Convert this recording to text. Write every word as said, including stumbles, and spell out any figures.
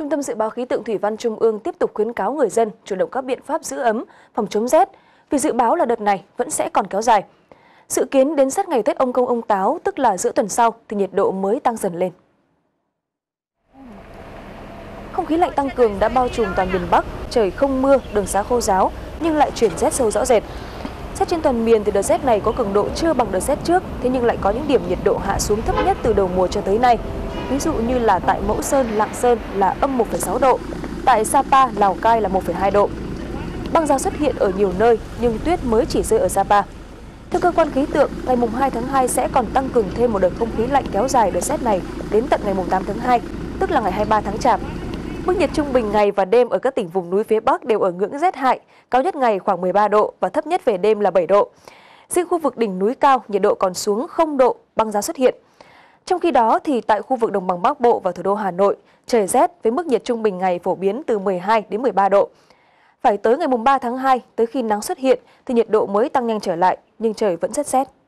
Trung tâm Dự báo Khí tượng Thủy văn Trung ương tiếp tục khuyến cáo người dân chủ động các biện pháp giữ ấm, phòng chống rét, vì dự báo là đợt này vẫn sẽ còn kéo dài. Dự kiến đến sát ngày Tết Ông Công Ông Táo, tức là giữa tuần sau, thì nhiệt độ mới tăng dần lên. Không khí lạnh tăng cường đã bao trùm toàn miền Bắc, trời không mưa, đường xá khô ráo, nhưng lại chuyển rét sâu rõ rệt. Xét trên toàn miền thì đợt rét này có cường độ chưa bằng đợt rét trước, thế nhưng lại có những điểm nhiệt độ hạ xuống thấp nhất từ đầu mùa cho tới nay. Ví dụ như là tại Mẫu Sơn, Lạng Sơn là âm một phẩy sáu độ, tại Sapa, Lào Cai là một phẩy hai độ. Băng giá xuất hiện ở nhiều nơi nhưng tuyết mới chỉ rơi ở Sapa. Theo cơ quan khí tượng, ngày mùng hai tháng hai sẽ còn tăng cường thêm một đợt không khí lạnh kéo dài đợt rét này đến tận ngày mùng tám tháng hai, tức là ngày hai mươi ba tháng Chạp. Mức nhiệt trung bình ngày và đêm ở các tỉnh vùng núi phía Bắc đều ở ngưỡng rét hại, cao nhất ngày khoảng mười ba độ và thấp nhất về đêm là bảy độ. Riêng khu vực đỉnh núi cao, nhiệt độ còn xuống không độ, băng giá xuất hiện. Trong khi đó thì tại khu vực đồng bằng Bắc Bộ và thủ đô Hà Nội, trời rét với mức nhiệt trung bình ngày phổ biến từ mười hai đến mười ba độ. Phải tới ngày mùng ba tháng hai, tới khi nắng xuất hiện thì nhiệt độ mới tăng nhanh trở lại, nhưng trời vẫn rất rét.